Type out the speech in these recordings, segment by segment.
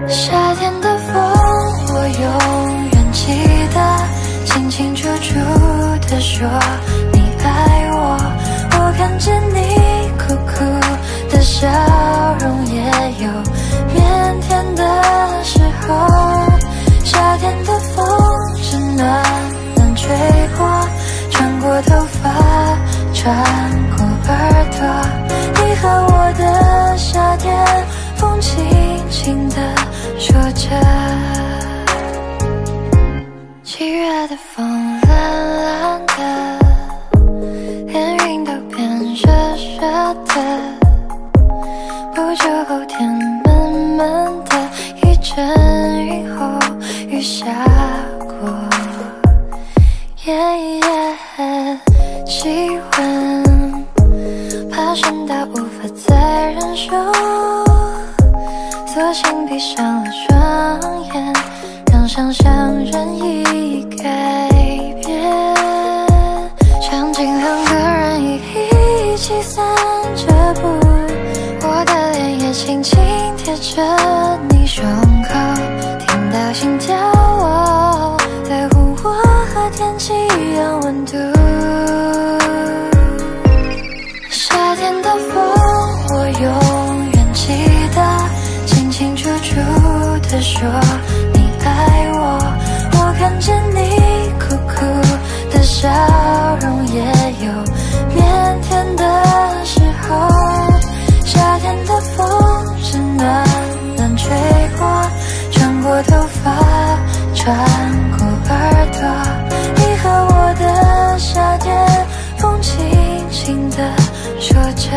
夏天的风，我永远记得，清清楚楚地说你爱我。我看见你酷酷的笑容，也有腼腆的时候。夏天的风是暖暖吹过，穿过头发，穿过耳朵。你和我的夏天，风轻轻地说着。7月的风蓝蓝的，连云都变热热的。不久后天闷闷的，一阵雨后雨下过。气温爬升到无法再忍受，索性闭上了双眼，让想象任意改变。场景两个人一起散着步，我的脸也轻轻贴着你胸口，听到心跳在乎我和天气一样温度。夏天的风，我永远记得，清清楚楚地说你爱我。我看见你酷酷的笑容，也有腼腆的时候。夏天的风是暖暖吹过，穿过头发，穿过耳朵。你和我的夏天，风轻轻地说着。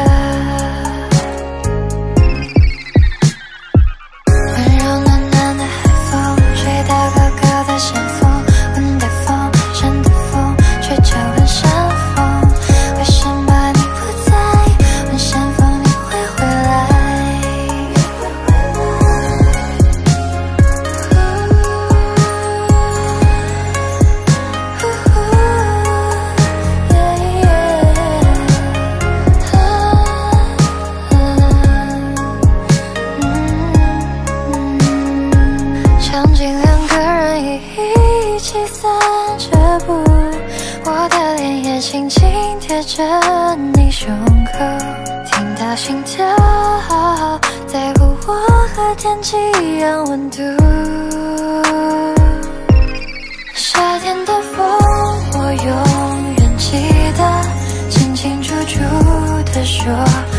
温柔暖暖的海风，吹到高高的山峰，温带风，山的风，吹着温山风。为什么你不在？温山风，你会回来？场景两个人一起散着步，我的脸也轻轻贴着你胸口，听到心跳在乎我和天气一样温度。夏天的风，我永远记得，清清楚楚地说